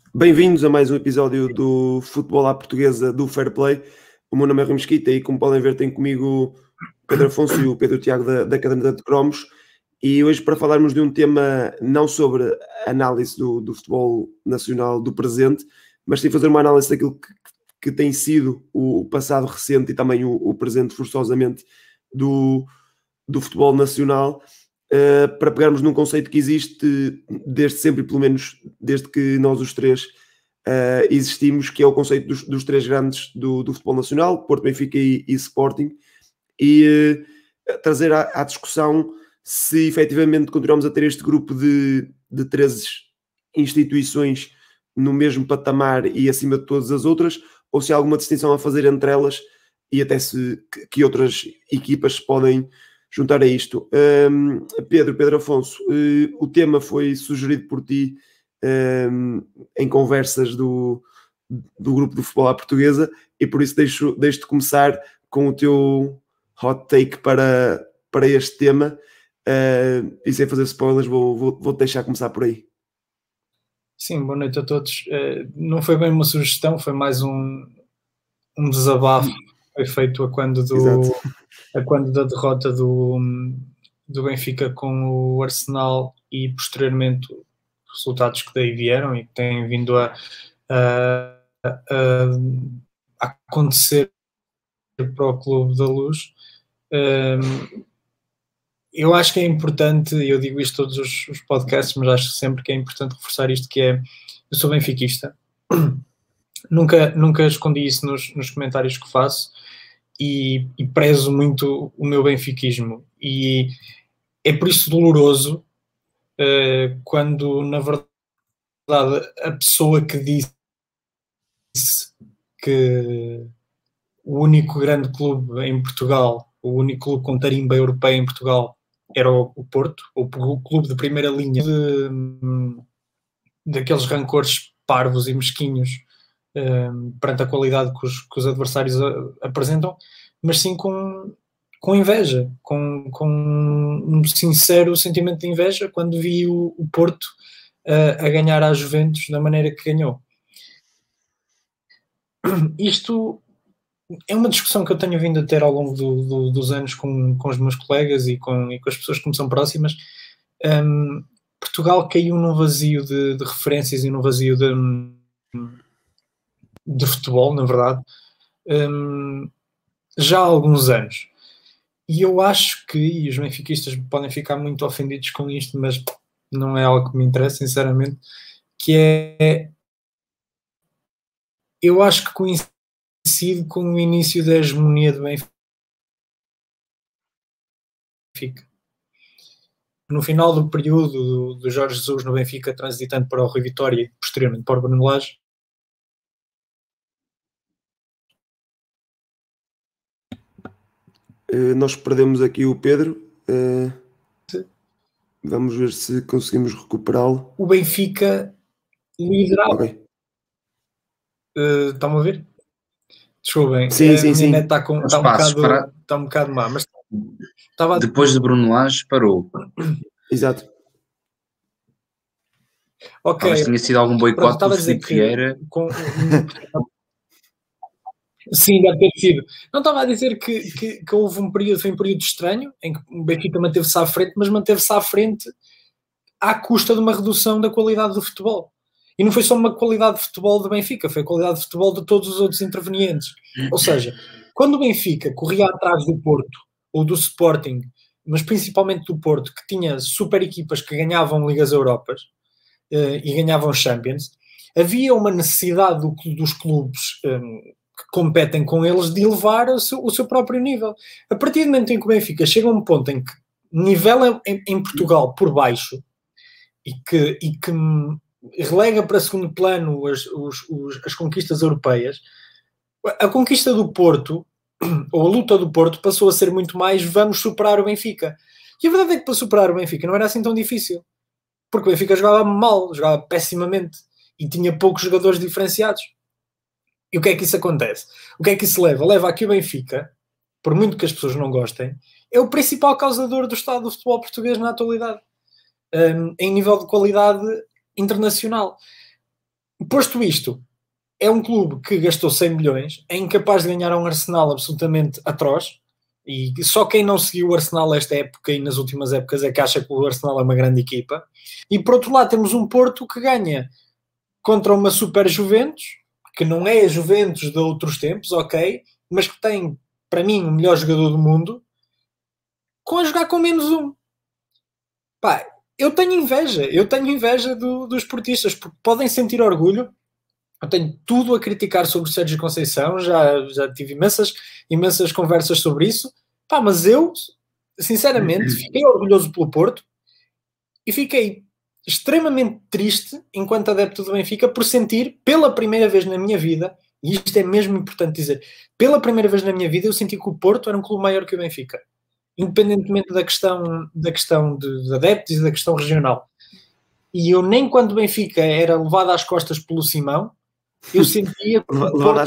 Bem-vindos a mais um episódio do Futebol à Portuguesa do Fair Play. O meu nome é Rui Mesquita e, como podem ver, tenho comigo o Pedro Afonso e o Pedro Tiago da Caderneta de Cromos. E hoje, para falarmos de um tema não sobre análise do futebol nacional do presente, mas sim fazer uma análise daquilo que tem sido o passado recente e também o presente, forçosamente, do futebol nacional. Para pegarmos num conceito que existe desde sempre, pelo menos desde que nós os três existimos, que é o conceito dos três grandes do futebol nacional, Porto, Benfica e Sporting, e trazer à discussão se efetivamente continuamos a ter este grupo de três instituições no mesmo patamar e acima de todas as outras, ou se há alguma distinção a fazer entre elas e até que outras equipas se podem juntar a isto. Pedro Afonso, o tema foi sugerido por ti em conversas do grupo do Futebol à Portuguesa e por isso deixo-te começar com o teu hot take para este tema, e sem fazer spoilers vou-te deixar começar por aí. Sim, boa noite a todos. Não foi bem uma sugestão, foi mais um desabafo que foi feito a quando da derrota do Benfica com o Arsenal e posteriormente os resultados que daí vieram e que têm vindo a acontecer para o Clube da Luz. Eu acho que é importante, eu digo isto todos os podcasts, mas acho sempre que é importante reforçar isto, que é, eu sou benfiquista, nunca escondi isso nos comentários que faço e prezo muito o meu benfiquismo, e é por isso doloroso quando, na verdade, a pessoa que disse que o único grande clube em Portugal, o único clube com tarimba europeia em Portugal era o Porto, o clube de primeira linha daqueles rancores parvos e mesquinhos perante a qualidade que os adversários apresentam, mas sim com inveja, com um sincero sentimento de inveja quando vi o Porto a ganhar à Juventus da maneira que ganhou. Isto é uma discussão que eu tenho vindo a ter ao longo dos anos com os meus colegas e com as pessoas que me são próximas. Portugal caiu num vazio de referências e num vazio de futebol, na verdade, já há alguns anos. E eu acho que, e os benfiquistas podem ficar muito ofendidos com isto, mas não é algo que me interessa, sinceramente, que é, eu acho que coincide com o início da hegemonia do Benfica. No final do período do Jorge Jesus no Benfica, transitando para o Rui Vitória e posteriormente para o Bruno Lage, nós perdemos aqui o Pedro. Vamos ver se conseguimos recuperá-lo. O Benfica liderava. Okay. Estão a ver? Desculpem, sim. a minha net está um bocado má, mas estava... Depois de Bruno Lage parou. Exato. Ok. Talvez tenha sido algum boicote do Filipe Vieira. Sim, deve ter sido. Não estava a dizer que houve foi um período estranho, em que o Benfica manteve-se à frente, mas manteve-se à frente à custa de uma redução da qualidade do futebol. E não foi só uma qualidade de futebol do Benfica, foi a qualidade de futebol de todos os outros intervenientes. Ou seja, quando o Benfica corria atrás do Porto ou do Sporting, mas principalmente do Porto, que tinha super equipas que ganhavam Ligas Europas e ganhavam Champions, havia uma necessidade dos clubes que competem com eles de elevar o seu próprio nível. A partir do momento em que o Benfica chega a um ponto em que nivela em Portugal por baixo e que relega para segundo plano as conquistas europeias, a conquista do Porto, ou a luta do Porto, passou a ser muito mais vamos superar o Benfica. E a verdade é que para superar o Benfica não era assim tão difícil, porque o Benfica jogava mal, jogava pessimamente e tinha poucos jogadores diferenciados. E o que é que isso acontece? O que é que isso leva? Leva a que o Benfica, por muito que as pessoas não gostem, é o principal causador do estado do futebol português na atualidade, em nível de qualidade internacional. Posto isto, é um clube que gastou 100 milhões, é incapaz de ganhar um Arsenal absolutamente atroz, e só quem não seguiu o Arsenal esta época e nas últimas épocas é que acha que o Arsenal é uma grande equipa. E por outro lado temos um Porto que ganha contra uma super Juventus, que não é a Juventus de outros tempos, ok, mas que tem, para mim, o melhor jogador do mundo, com a jogar com -1. Pá, eu tenho inveja dos portistas, porque podem sentir orgulho. Eu tenho tudo a criticar sobre o Sérgio Conceição, já tive imensas conversas sobre isso. Pá, mas eu, sinceramente, fiquei orgulhoso pelo Porto e fiquei extremamente triste, enquanto adepto do Benfica, por sentir, pela primeira vez na minha vida, e isto é mesmo importante dizer, pela primeira vez na minha vida eu senti que o Porto era um clube maior que o Benfica, independentemente da questão de adeptos e da questão regional. E eu nem quando o Benfica era levado às costas pelo Simão, eu sentia que levado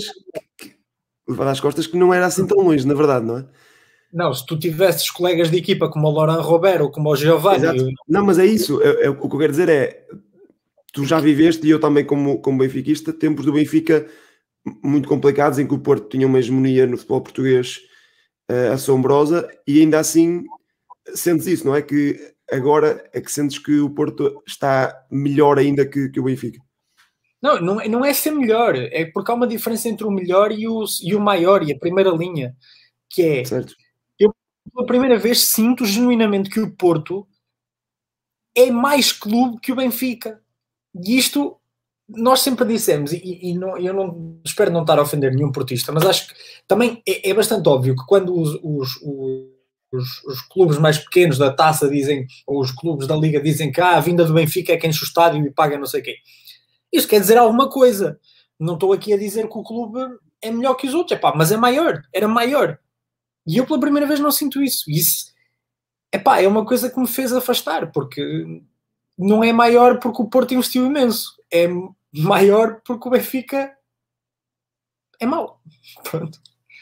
às costas que não era assim tão longe, na verdade, não é? Não, se tu tivesses colegas de equipa como o Laurent Robert ou como o Giovanni... Não, mas é isso. O que eu quero dizer é, tu já viveste, e eu também como benfiquista, tempos do Benfica muito complicados, em que o Porto tinha uma hegemonia no futebol português assombrosa, e ainda assim sentes isso, não é? Que agora é que sentes que o Porto está melhor ainda que o Benfica. Não é ser melhor, é porque há uma diferença entre o melhor e o maior, e a primeira linha, que é... Certo. Eu, pela primeira vez, sinto genuinamente que o Porto é mais clube que o Benfica. E isto, nós sempre dissemos, eu não espero não estar a ofender nenhum portista, mas acho que também é bastante óbvio que quando os clubes mais pequenos da taça dizem, ou os clubes da liga dizem que a vinda do Benfica é quem enche o estádio e paga não sei quem. Isso quer dizer alguma coisa. Não estou aqui a dizer que o clube é melhor que os outros, mas é maior, era maior. E eu pela primeira vez não sinto isso. Isso é uma coisa que me fez afastar, porque não é maior porque o Porto investiu imenso, é maior porque o Benfica é mau. Pronto.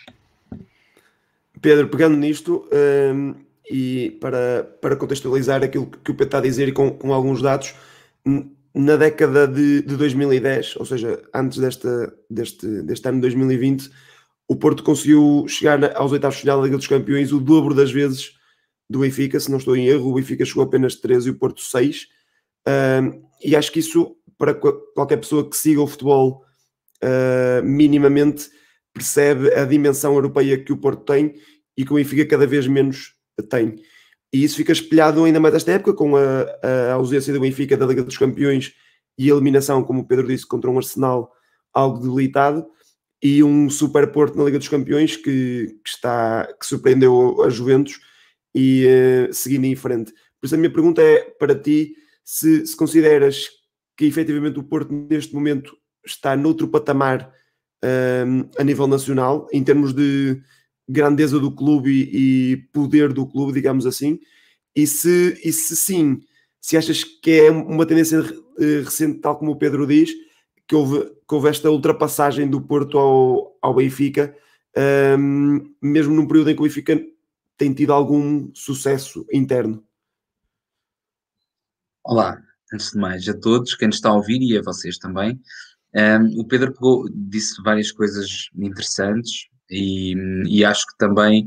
Pedro, pegando nisto, e para contextualizar aquilo que o Pedro está a dizer e com alguns dados, na década de 2010, ou seja, antes deste ano de 2020, o Porto conseguiu chegar aos oitavos de final da Liga dos Campeões o dobro das vezes do Benfica, se não estou em erro. O Benfica chegou apenas 13 e o Porto 6. E acho que isso, para qualquer pessoa que siga o futebol minimamente, percebe a dimensão europeia que o Porto tem e que o Benfica cada vez menos tem. E isso fica espelhado ainda mais nesta época, com a ausência do Benfica da Liga dos Campeões e a eliminação, como o Pedro disse, contra um Arsenal algo debilitado, e um Super Porto na Liga dos Campeões que surpreendeu a Juventus e seguindo em frente. Por isso a minha pergunta é para ti, se consideras que efetivamente o Porto neste momento está noutro patamar a nível nacional, em termos de grandeza do clube e poder do clube, digamos assim, e se sim, se achas que é uma tendência recente, tal como o Pedro diz, que houve esta ultrapassagem do Porto ao Benfica, mesmo num período em que o Benfica tem tido algum sucesso interno. Olá, antes de mais a todos, quem nos está a ouvir e a vocês também. O Pedro disse várias coisas interessantes e acho que também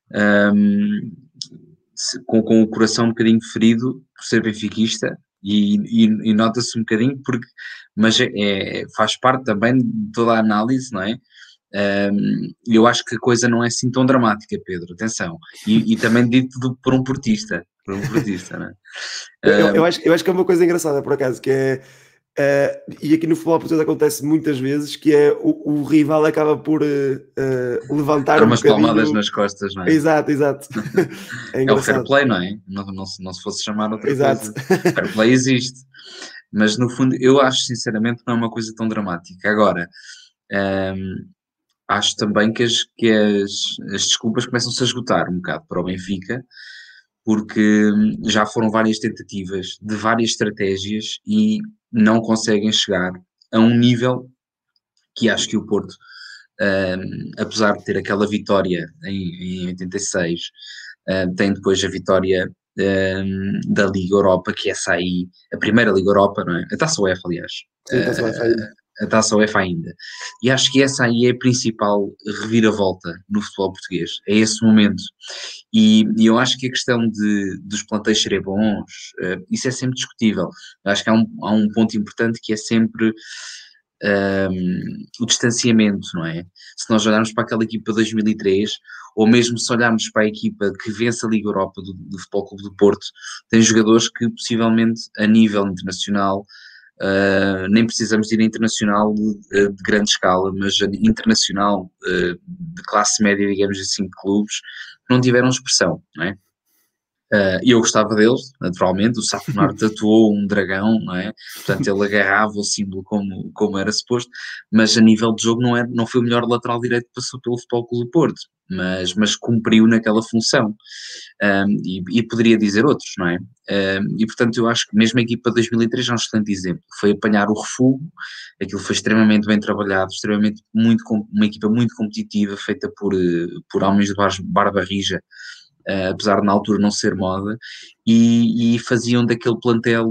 com o coração um bocadinho ferido por ser benfiquista e nota-se um bocadinho mas faz parte também de toda a análise, não é? Eu acho que a coisa não é assim tão dramática, Pedro, atenção, e também dito por um portista, não é? Eu acho que é uma coisa engraçada, por acaso, que é e aqui no futebol português acontece muitas vezes, que é o rival acaba por levantar umas palmadas nas costas, não é? Exato. É o fair play, não é? Não se fosse chamar outra coisa. Fair play existe, mas no fundo eu acho sinceramente que não é uma coisa tão dramática. Agora, acho também que as desculpas começam-se a esgotar um bocado para o Benfica, porque já foram várias tentativas de várias estratégias e não conseguem chegar a um nível que acho que o Porto, apesar de ter aquela vitória em 86, tem depois a vitória da Liga Europa, que essa aí, a primeira Liga Europa, não é? A Taça UEFA, aliás, Sim, a Taça UEFA ainda. A Taça UEFA ainda. E acho que essa aí é a principal reviravolta no futebol português, é esse momento. E eu acho que a questão dos plantéis serem bons, isso é sempre discutível. Eu acho que há um ponto importante que é sempre o distanciamento, não é? Se nós olharmos para aquela equipa de 2003, ou mesmo se olharmos para a equipa que vence a Liga Europa do Futebol Clube do Porto, tem jogadores que possivelmente a nível internacional, nem precisamos de ir a internacional de grande escala, mas internacional de classe média, digamos assim, de clubes, não tiveram expressão, não é? E eu gostava deles, naturalmente. O Safnor tatuou um dragão, não é? Portanto, ele agarrava o símbolo como era suposto, mas a nível de jogo não foi o melhor lateral direito que passou pelo Futebol Clube do Porto, mas cumpriu naquela função. E poderia dizer outros, não é? E portanto eu acho que mesmo a equipa de 2003 é um excelente exemplo. Foi apanhar o refugo, aquilo foi extremamente bem trabalhado, uma equipa muito competitiva, feita por homens de barba rija, apesar de na altura não ser moda, e faziam daquele plantel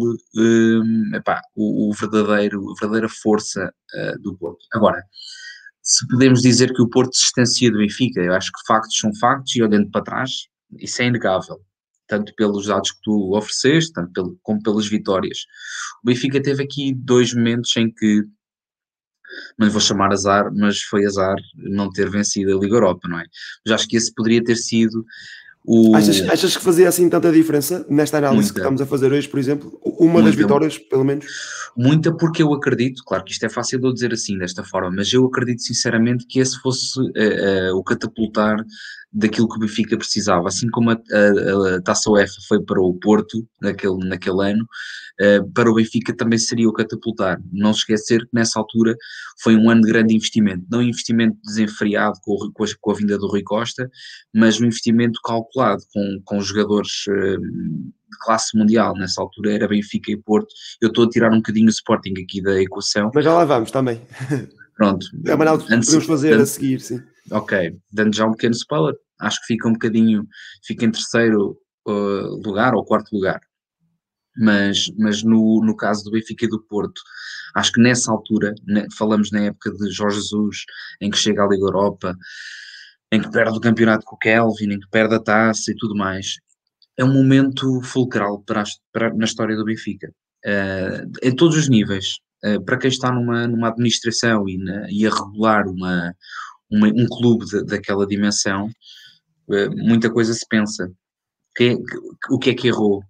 a verdadeira força do Porto. Agora, se podemos dizer que o Porto se distancia do Benfica, eu acho que factos são factos, e olhando para trás, isso é inegável, tanto pelos dados que tu ofereceste, como pelas vitórias. O Benfica teve aqui 2 momentos em que, não lhe vou chamar azar, mas foi azar não ter vencido a Liga Europa, não é? Mas acho que esse poderia ter sido Achas que fazia assim tanta diferença nesta análise que estamos a fazer hoje, por exemplo? Uma das vitórias, pelo menos? Muita, porque eu acredito, claro que isto é fácil de eu dizer assim, desta forma, mas eu acredito sinceramente que esse fosse o catapultar daquilo que o Benfica precisava. Assim como a Taça UEFA foi para o Porto naquele ano, para o Benfica também seria o catapultar. Não se esquecer que nessa altura foi um ano de grande investimento, não um investimento desenfreado com a vinda do Rui Costa, mas um investimento calculado com jogadores de classe mundial. Nessa altura era Benfica e Porto. Eu estou a tirar um bocadinho o Sporting aqui da equação. Mas já lá vamos também. Pronto. É uma análise que podemos fazer a seguir, sim. Ok, dando já um pequeno spoiler, acho que fica em terceiro lugar ou quarto lugar. Mas no caso do Benfica e do Porto, acho que nessa altura, falamos na época de Jorge Jesus, em que chega à Liga Europa, em que perde o campeonato com o Kelvin, em que perde a taça e tudo mais, é um momento fulcral na história do Benfica, em todos os níveis. Para quem está numa administração e a regular um clube daquela dimensão, muita coisa se pensa. O que é que errou?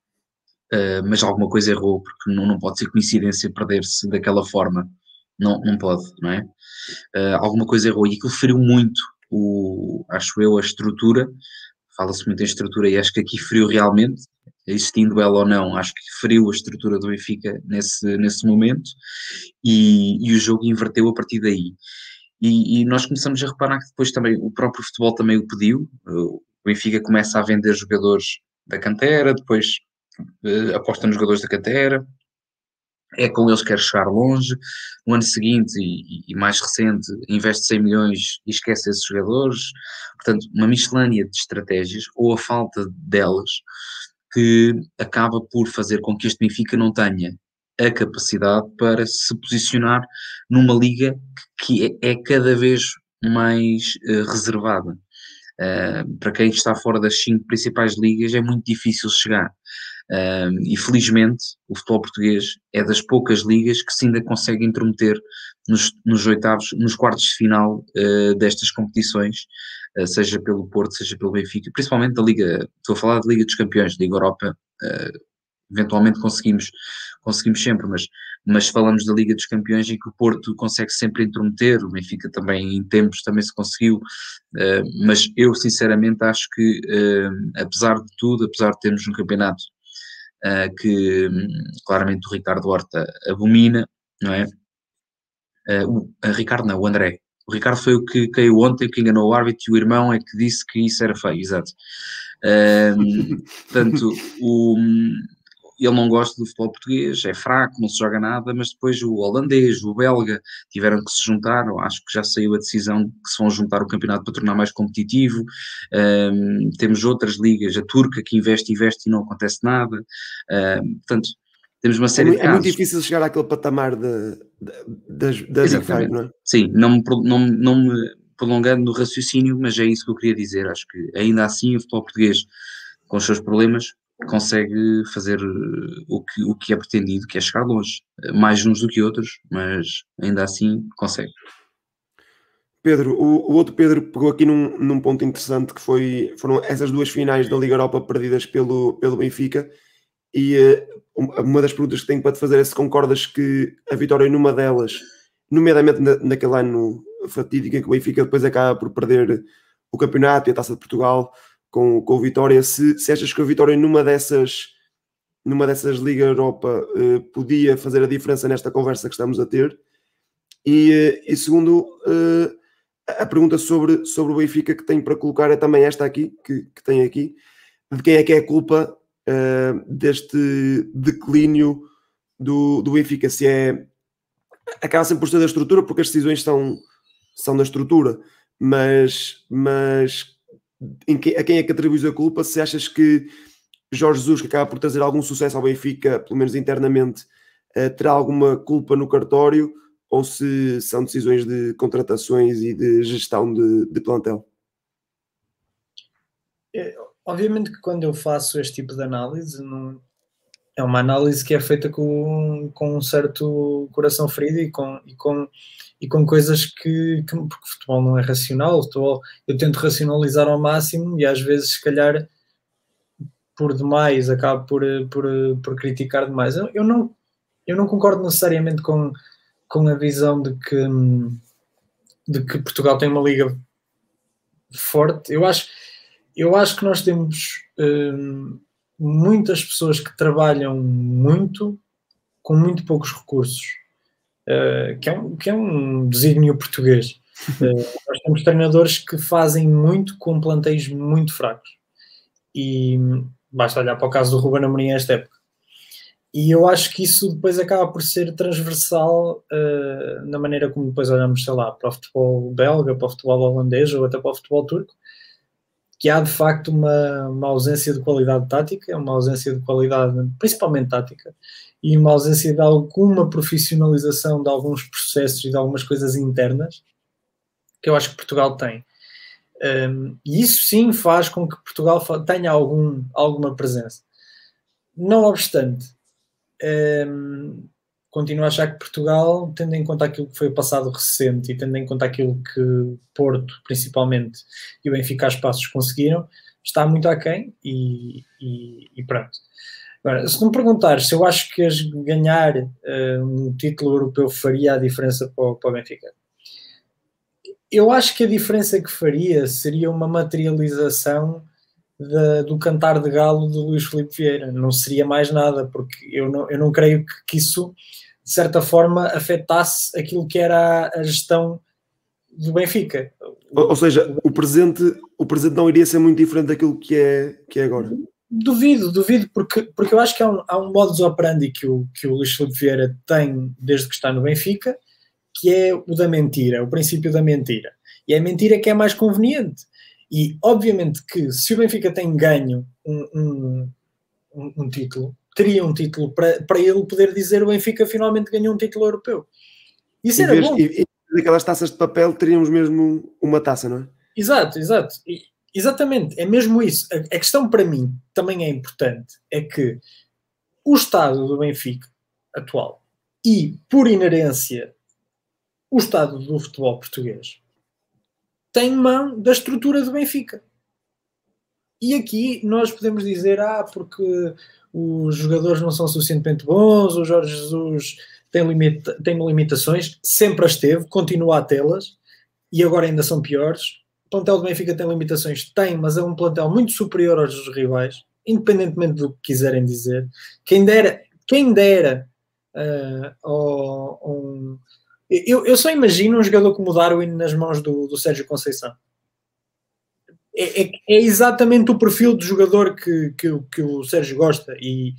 Mas alguma coisa errou, porque não pode ser coincidência perder-se daquela forma. Não pode, não é? Alguma coisa errou, e aquilo feriu muito, acho eu, a estrutura. Fala-se muito em estrutura, e acho que aqui feriu realmente, existindo ela ou não, acho que feriu a estrutura do Benfica nesse momento, e o jogo inverteu a partir daí. E nós começamos a reparar que depois também o próprio futebol também o pediu. O Benfica começa a vender jogadores da cantera, depois aposta nos jogadores da cantera, é com eles que quer chegar longe. No ano seguinte e mais recente, investe 100 milhões e esquece esses jogadores. Portanto, uma miscelânea de estratégias, ou a falta delas, que acaba por fazer com que este Benfica não tenha a capacidade para se posicionar numa liga que é cada vez mais reservada. Para quem está fora das 5 principais ligas é muito difícil chegar. E felizmente o futebol português é das poucas ligas que se ainda consegue intrometer nos oitavos, nos quartos de final destas competições, seja pelo Porto, seja pelo Benfica, principalmente da Liga. Estou a falar da Liga dos Campeões, Liga Europa. Eventualmente conseguimos sempre, mas falamos da Liga dos Campeões, em que o Porto consegue sempre intrometer, o Benfica também em tempos também se conseguiu, mas eu sinceramente acho que apesar de tudo, apesar de termos um campeonato que claramente o Ricardo Horta abomina, não é? Ricardo não, o André. O Ricardo foi o que caiu ontem, que enganou o árbitro, e o irmão é que disse que isso era feio, exato. Portanto, ele não gosta do futebol português, é fraco, não se joga nada, mas depois o holandês, o belga, tiveram que se juntar. Acho que já saiu a decisão que se vão juntar o campeonato para tornar mais competitivo. Temos outras ligas, a turca que investe e não acontece nada. Portanto, temos uma série de casos. É muito difícil chegar àquele patamar da Big Five, não é? Sim, não me prolongando no raciocínio, mas é isso que eu queria dizer. Acho que ainda assim o futebol português, com os seus problemas, consegue fazer o que é pretendido, que é chegar longe. Mais uns do que outros, mas ainda assim consegue. Pedro, o outro Pedro pegou aqui num ponto interessante que foram essas duas finais da Liga Europa perdidas pelo Benfica, e uma das perguntas que tenho para te fazer é se concordas que a vitória numa delas, nomeadamente naquele ano fatídico em que o Benfica depois acaba por perder o campeonato e a Taça de Portugal com o Vitória, se achas que a vitória numa dessas Liga Europa podia fazer a diferença nesta conversa que estamos a ter, e segundo, a pergunta sobre o Benfica que tenho para colocar é também esta aqui, que tem aqui, de quem é que é a culpa deste declínio do Benfica, se acaba sempre por ser da estrutura, porque as decisões são da estrutura, mas a quem é que atribuis a culpa? Se achas que Jorge Jesus, que acaba por trazer algum sucesso ao Benfica, pelo menos internamente, terá alguma culpa no cartório, ou se são decisões de contratações e de gestão de plantel? Obviamente que quando eu faço este tipo de análise, é uma análise que é feita com um certo coração ferido e com coisas que porque o futebol não é racional, eu tento racionalizar ao máximo e às vezes, se calhar, por demais, acabo por criticar demais. Eu não concordo necessariamente com a visão de que Portugal tem uma liga forte. Eu acho que nós temos muitas pessoas que trabalham muito com muito poucos recursos, que é um desígnio português. Nós temos treinadores que fazem muito com plantéis muito fracos, e basta olhar para o caso do Ruben Amorim esta época. E eu acho que isso depois acaba por ser transversal na maneira como depois olhamos, sei lá, para o futebol belga, para o futebol holandês ou até para o futebol turco, que há de facto uma ausência de qualidade tática, uma ausência de qualidade principalmente tática, e uma ausência de alguma profissionalização de alguns processos e de algumas coisas internas que eu acho que Portugal tem. E isso sim faz com que Portugal tenha alguma presença. Não obstante, continuo a achar que Portugal, tendo em conta aquilo que foi o passado recente e tendo em conta aquilo que Porto, principalmente, e o Benfica a espaços conseguiram, está muito aquém e pronto. Agora, se me perguntares se eu acho que ganhar um título europeu faria a diferença para o Benfica, eu acho que a diferença que faria seria uma materialização do cantar de galo de Luís Filipe Vieira. Não seria mais nada, porque eu não creio que isso, de certa forma, afetasse aquilo que era a gestão do Benfica. Ou seja, o presente não iria ser muito diferente daquilo que é agora. Duvido, porque eu acho que há um modus operandi que o Luís Filipe Vieira tem desde que está no Benfica, que é o da mentira, o princípio da mentira. E é a mentira que é mais conveniente. E, obviamente, que se o Benfica tem ganho um título, teria um título para ele poder dizer o Benfica finalmente ganhou um título europeu. Isso era bom. E daquelas taças de papel teríamos mesmo uma taça, não é? Exato. Exatamente, é mesmo isso. A questão para mim também é importante, é que o estado do Benfica atual e, por inerência, o estado do futebol português tem mão da estrutura do Benfica. E aqui nós podemos dizer, porque os jogadores não são suficientemente bons, o Jorge Jesus tem limitações, sempre as teve, continua a tê-las, e agora ainda são piores. O plantel do Benfica tem limitações? Tem, mas é um plantel muito superior aos dos rivais, independentemente do que quiserem dizer. Quem dera eu só imagino um jogador como o Darwin nas mãos do Sérgio Conceição. É exatamente o perfil de jogador que o Sérgio gosta. E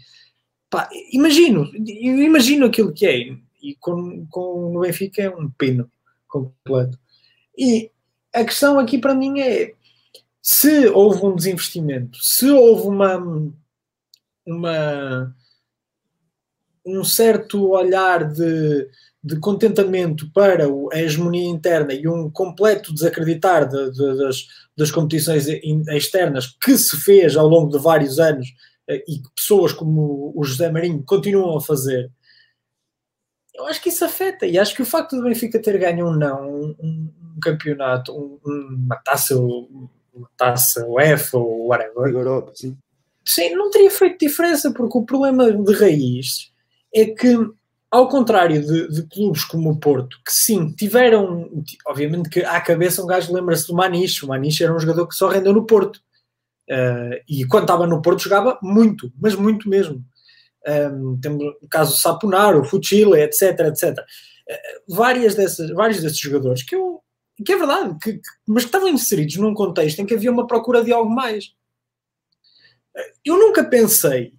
imagino aquilo que é. E com o Benfica é um pino completo. E a questão aqui para mim é: se houve um desinvestimento, se houve um certo olhar de contentamento para a hegemonia interna e um completo desacreditar das competições externas que se fez ao longo de vários anos e que pessoas como o José Marinho continuam a fazer, eu acho que isso afeta. E acho que o facto do Benfica ter ganho um campeonato, uma taça UEFA ou whatever, Europa, sim. Sim, não teria feito diferença, porque o problema de raiz é que, ao contrário de clubes como o Porto, que sim, tiveram, obviamente que à cabeça um gajo lembra-se do Maniche. O Maniche era um jogador que só rendeu no Porto. E quando estava no Porto jogava muito, mas muito mesmo. Temos o caso do Saponaro, o Fuchile, etc, etc. Vários desses jogadores que é verdade, mas que estavam inseridos num contexto em que havia uma procura de algo mais. Eu nunca pensei,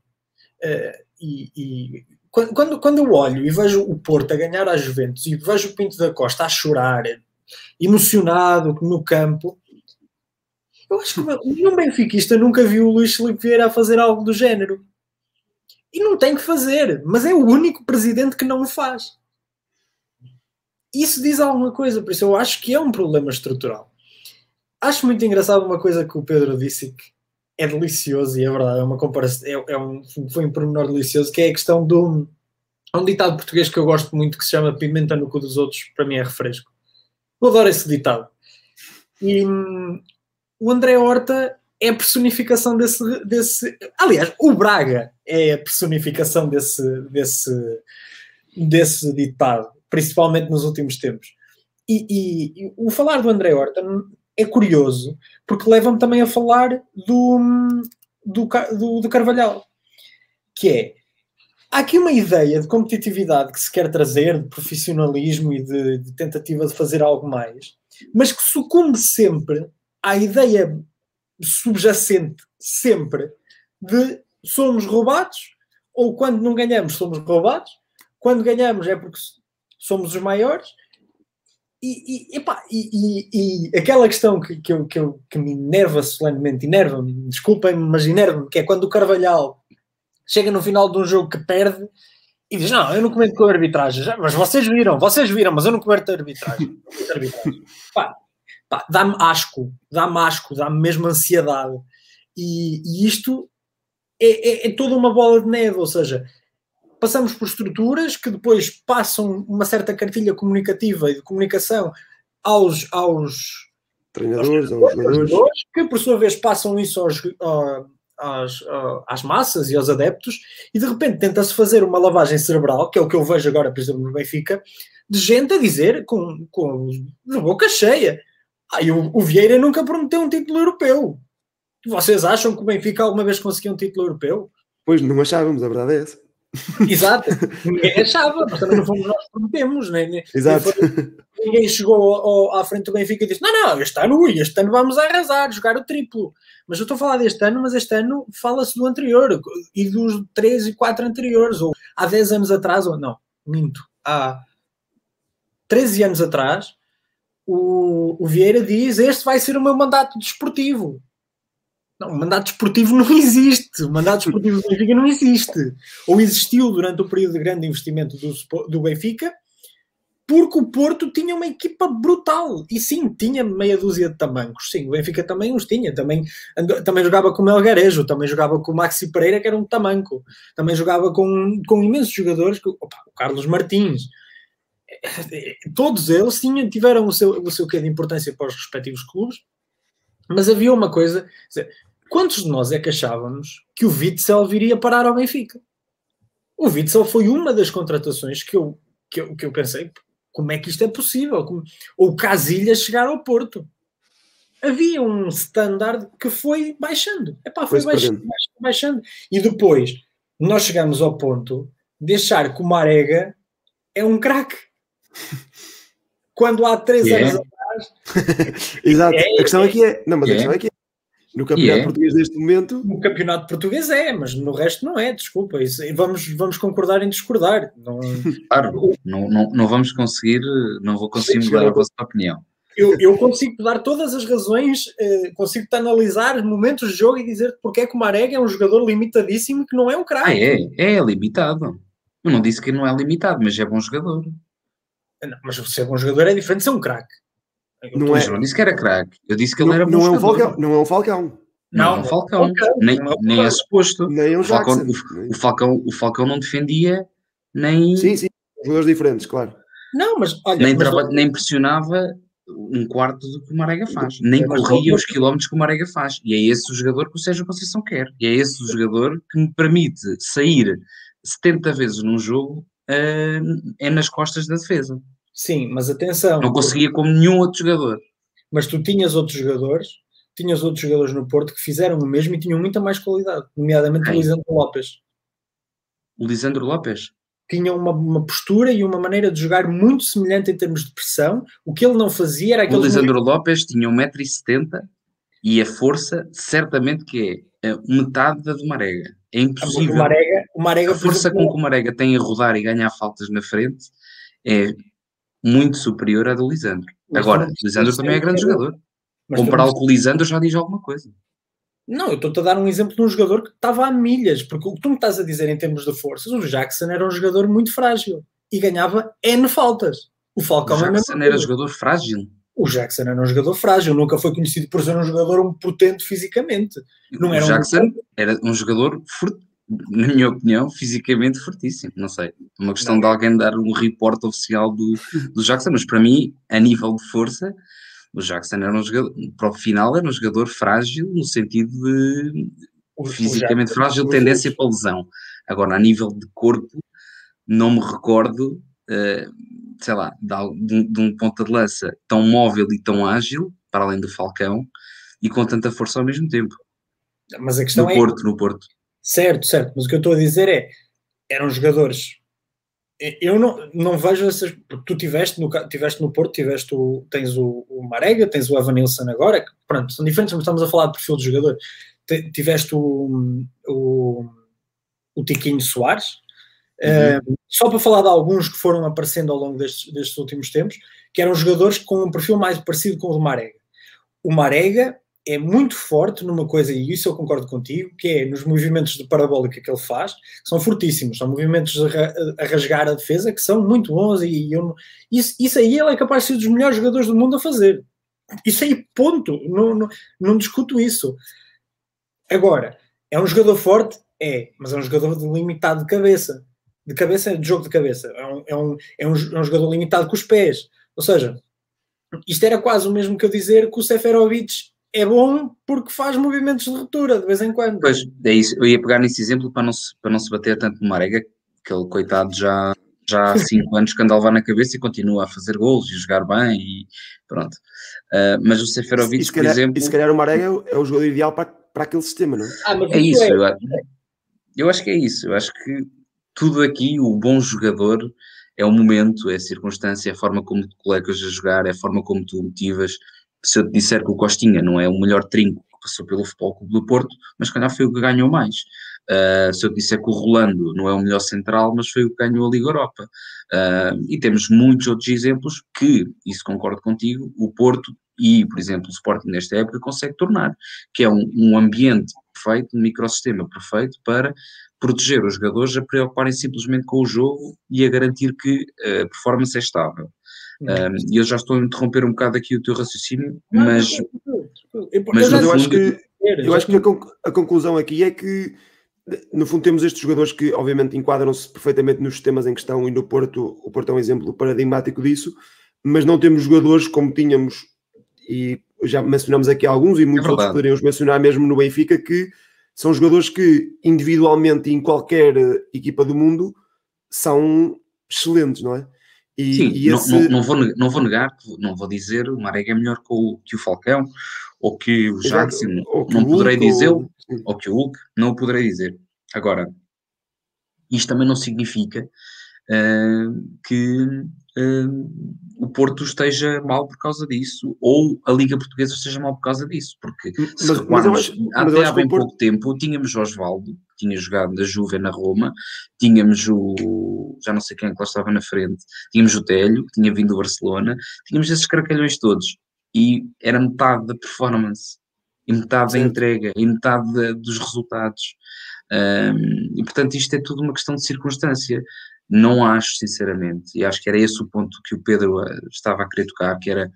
quando eu olho e vejo o Porto a ganhar à Juventus e vejo o Pinto da Costa a chorar, emocionado no campo, eu acho que nenhum benfiquista nunca viu o Luís Filipe Vieira a fazer algo do género. E não tem que fazer, mas é o único presidente que não o faz. Isso diz alguma coisa, por isso eu acho que é um problema estrutural. Acho muito engraçado uma coisa que o Pedro disse, que é delicioso, e é verdade, é uma comparação, foi um pormenor delicioso, que é a questão de um ditado português que eu gosto muito, que se chama pimenta no cu dos outros, para mim é refresco. Eu adoro esse ditado. E o André Horta é a personificação desse... Aliás, o Braga é a personificação desse ditado, principalmente nos últimos tempos. E o falar do André Horta é curioso, porque leva-me também a falar do Carvalhal, que é, há aqui uma ideia de competitividade que se quer trazer, de profissionalismo e de tentativa de fazer algo mais, mas que sucumbe sempre à ideia subjacente, sempre, de somos roubados, ou quando não ganhamos somos roubados, quando ganhamos é porque somos os maiores. E aquela questão que me enerva solenemente, desculpem-me, mas enerva-me, que é quando o Carvalhal chega no final de um jogo que perde e diz, não, eu não comento com a arbitragem, mas vocês viram, mas eu não comento a arbitragem. Dá-me asco, dá-me mesmo ansiedade. E isto é toda uma bola de neve, ou seja, passamos por estruturas que depois passam uma certa cartilha comunicativa e de comunicação aos treinadores, aos jogadores, que por sua vez passam isso às massas e aos adeptos, e de repente tenta-se fazer uma lavagem cerebral, que é o que eu vejo agora, por exemplo, no Benfica, de gente a dizer de boca cheia, o Vieira nunca prometeu um título europeu. Vocês acham que o Benfica alguma vez conseguiu um título europeu? Pois não achávamos, a verdade é essa. Exato, ninguém achava, mas também não fomos nós que prometemos, né? Exato. Ninguém chegou à frente do Benfica e disse, não, este ano vamos arrasar, jogar o triplo. Mas eu estou a falar deste ano, mas este ano fala-se do anterior e dos 3 e 4 anteriores, ou há 10 anos atrás, ou não, minto, há 13 anos atrás, o Vieira diz, este vai ser o meu mandato desportivo. Não, o mandato desportivo não existe. O mandato desportivo do Benfica não existe. Ou existiu durante o período de grande investimento do Benfica, porque o Porto tinha uma equipa brutal. E sim, tinha meia dúzia de tamancos. Sim, o Benfica também os tinha. Também jogava com o Melgarejo, também jogava com o Maxi Pereira, que era um tamanco. Também jogava com imensos jogadores, o Carlos Martins. Todos eles tiveram o seu quê de importância para os respectivos clubes, mas havia uma coisa... Quantos de nós é que achávamos que o Witsel viria parar ao Benfica? O Witsel foi uma das contratações que eu pensei, como é que isto é possível? Ou o Casillas chegar ao Porto. Havia um standard que foi baixando. Foi baixando. E depois, nós chegamos ao ponto de achar que o Marega é um craque. Quando há 3 anos atrás... Exato. A questão aqui é... Não, mas a questão aqui é... No campeonato português neste momento... No campeonato português mas no resto não é, desculpa. Isso, vamos concordar em discordar. Não... Claro, não vamos conseguir, não vou conseguir mudar a vossa opinião. Eu consigo dar todas as razões, consigo-te analisar os momentos de jogo e dizer porque é que o Marega é um jogador limitadíssimo que não é um craque. É limitado. Eu não disse que não é limitado, mas é bom jogador. Não, mas ser bom jogador é diferente de ser um craque. Não Mas eu não disse que era craque. Eu disse que ele não, era bom não é um jogador. Falcão, não é um Falcão. Não é um Falcão. Nem é suposto. Nem um Jackson. O Falcão não defendia, nem... Sim, jogadores diferentes, claro. Não, mas olha... Nem pressionava um quarto do que o Marega faz. Nem corria os quilómetros que o Marega faz. E é esse o jogador que o Sérgio Conceição quer. E é esse o jogador que me permite sair 70 vezes num jogo é nas costas da defesa. Sim, mas atenção. Não conseguia como nenhum outro jogador. Mas tu tinhas outros jogadores no Porto que fizeram o mesmo e tinham muita mais qualidade, nomeadamente o Lisandro Lopes. O Lisandro Lopes? Tinha uma postura e uma maneira de jogar muito semelhante em termos de pressão. O que ele não fazia era aquele... O Lisandro Lopes tinha 1,70 m e a força, certamente que é metade da do Marega. É impossível. O Marega, a força com que o Marega tem a rodar e ganhar faltas na frente é muito superior à do Lisandro. Agora, o Lisandro também é grande jogador. Compará-lo com o Lisandro já diz alguma coisa. Não, eu estou-te a dar um exemplo de um jogador que estava a milhas, porque o que tu me estás a dizer em termos de forças, o Jackson era um jogador muito frágil e ganhava N faltas. O Falcão o Jackson era jogador frágil. O Jackson era um jogador frágil, nunca foi conhecido por ser um jogador potente fisicamente. Não era Jackson era um jogador, na minha opinião, fisicamente fortíssimo. Não sei, é uma questão de alguém dar um report oficial do Jackson, mas para mim, a nível de força, o Jackson era um jogador, para o final era um jogador frágil, no sentido de fisicamente frágil, tendência para lesão. Agora, a nível de corpo, não me recordo, sei lá, de um ponta de lança tão móvel e tão ágil, para além do Falcão, e com tanta força ao mesmo tempo. Mas a questão no Porto. Certo, mas o que eu estou a dizer eram jogadores... Eu não vejo essas... Tu tiveste no Porto, tens o Marega, tens o Evanilson agora, que, pronto, são diferentes, mas estamos a falar de perfil de jogador. Tiveste o Tiquinho Soares, só para falar de alguns que foram aparecendo ao longo destes últimos tempos, que eram jogadores com um perfil mais parecido com o do Marega. O Marega é muito forte numa coisa, e isso eu concordo contigo, que é nos movimentos de parabólica que ele faz, que são fortíssimos, são movimentos a rasgar a defesa, que são muito bons, isso aí ele é capaz de ser dos melhores jogadores do mundo a fazer. Isso aí, ponto. Não discuto isso. Agora, é um jogador forte? Mas é um jogador limitado de cabeça. De jogo de cabeça. É um jogador limitado com os pés. Ou seja, isto era quase o mesmo que eu dizer que o Seferovic é bom porque faz movimentos de ruptura de vez em quando. Pois, é isso. Eu ia pegar nesse exemplo para não se bater tanto no Marega, que ele, coitado, já há 5 anos que anda a levar na cabeça e continua a fazer golos e jogar bem e pronto. Mas o Seferovic, por exemplo... E se calhar o Marega é o jogador ideal para aquele sistema, não é? É isso. Eu acho que é isso. Eu acho que tudo aqui, o bom jogador, é o momento, é a circunstância, é a forma como tu colegas a jogar, é a forma como tu motivas. Se eu te disser que o Costinha não é o melhor trinco que passou pelo Futebol Clube do Porto, mas se calhar foi o que ganhou mais. Se eu te disser que o Rolando não é o melhor central, mas foi o que ganhou a Liga Europa. E temos muitos outros exemplos que, isso concordo contigo, o Porto e, por exemplo, o Sporting nesta época consegue tornar, que é um ambiente perfeito, um microsistema perfeito para proteger os jogadores a preocuparem simplesmente com o jogo e a garantir que a performance é estável. E eu já estou a interromper um bocado aqui o teu raciocínio, mas eu acho que a conclusão aqui é que, no fundo, temos estes jogadores que obviamente enquadram-se perfeitamente nos sistemas em questão, e no Porto, o Porto é um exemplo paradigmático disso, mas não temos jogadores como tínhamos, e já mencionamos aqui alguns, e muitos outros poderíamos mencionar mesmo no Benfica, que são jogadores que individualmente em qualquer equipa do mundo são excelentes, não é? Não vou negar, não vou dizer o Marega é melhor que o Falcão, ou que o Jackson, não poderei dizê-lo, ou que o Hulk, não o poderei dizer. Agora, isto também não significa que o Porto esteja mal por causa disso, ou a Liga Portuguesa esteja mal por causa disso, porque se repararmos, até há bem pouco tempo, tínhamos Osvaldo, que tinha jogado na Juve na Roma, tínhamos já não sei quem que lá estava na frente, tínhamos o Télio, que tinha vindo do Barcelona, tínhamos esses caracalhões todos, e era metade da performance, e metade da entrega, e metade dos resultados. E portanto isto é tudo uma questão de circunstância. Não acho, sinceramente, e acho que era esse o ponto que o Pedro estava a querer tocar, que era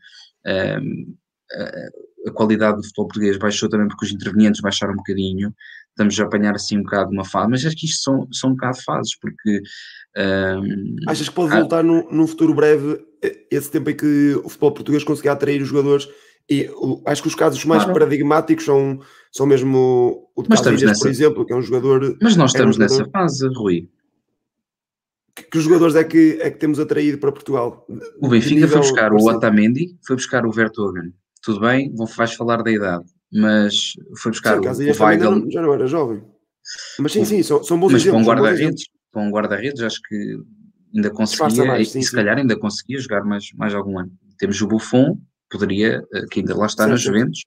a qualidade do futebol português baixou também porque os intervenientes baixaram um bocadinho, estamos a apanhar assim um bocado uma fase, mas acho que isto são um bocado fases, porque... Achas que pode voltar num futuro breve esse tempo em que o futebol português conseguia atrair os jogadores? E acho que os casos mais paradigmáticos são mesmo o de Casilhas, por exemplo, que é um jogador... Mas nós estamos nessa fase, Rui. Que jogadores é que temos atraído para Portugal? O Benfica foi buscar o Otamendi, foi buscar o Vertonghen. Tudo bem, vais falar da idade, mas foi buscar o Weigl. Já não era jovem. Mas sim, são bons mas exemplos. Mas para um guarda-redes, acho que ainda conseguia, se calhar ainda conseguia jogar mais algum ano. Temos o Buffon, poderia, que ainda lá está nos Juventus.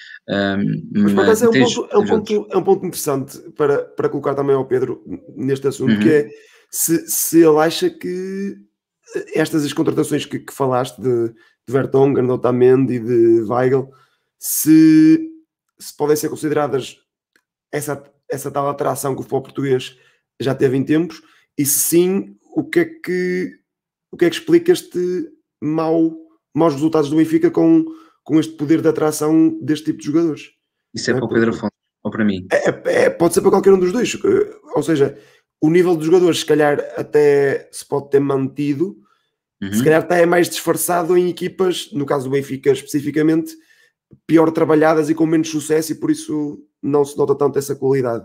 Mas por acaso é um ponto interessante para colocar também ao Pedro neste assunto, que é se ele acha que estas contratações que falaste de Vertonghen, de Otamendi e de Weigl, se podem ser consideradas essa tal atração que o futebol português já teve em tempos, e se sim, o que é que explica este maus resultados do Benfica com este poder de atração deste tipo de jogadores? Isso é para o Pedro Afonso ou para mim? Pode ser para qualquer um dos dois. Ou seja, o nível dos jogadores se calhar até se pode ter mantido, se calhar até é mais disfarçado em equipas, no caso do Benfica especificamente, pior trabalhadas e com menos sucesso, e por isso não se nota tanto essa qualidade.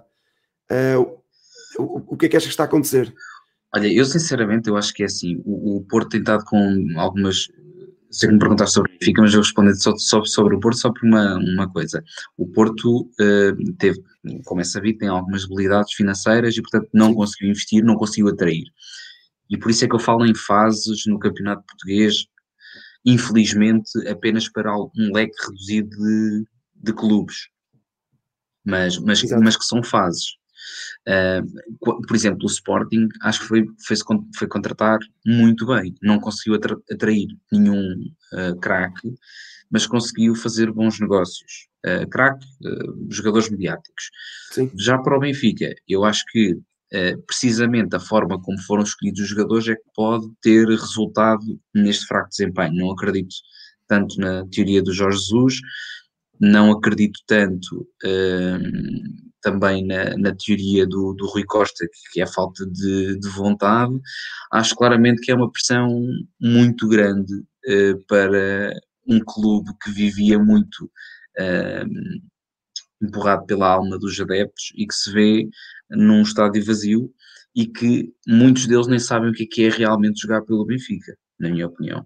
O que é que achas que está a acontecer? Olha, eu sinceramente eu acho que é assim, o Porto tem estado com algumas... Sei que me perguntaste sobre o Benfica, mas eu respondo só sobre o Porto, só por uma coisa. O Porto teve, como é sabido, tem algumas debilidades financeiras e, portanto, não conseguiu investir, não conseguiu atrair. E por isso é que eu falo em fases no campeonato português, infelizmente, apenas para um leque reduzido de clubes. Mas que são fases. Por exemplo, o Sporting acho que foi contratar muito bem, não conseguiu atrair nenhum craque, mas conseguiu fazer bons negócios. Jogadores mediáticos. Sim. Já para o Benfica, eu acho que precisamente a forma como foram escolhidos os jogadores é que pode ter resultado neste fraco desempenho. Não acredito tanto na teoria do Jorge Jesus, não acredito tanto também na teoria do Rui Costa, que é a falta de vontade. Acho claramente que é uma pressão muito grande para um clube que vivia muito empurrado pela alma dos adeptos e que se vê num estádio vazio e que muitos deles nem sabem o que é realmente jogar pelo Benfica, na minha opinião.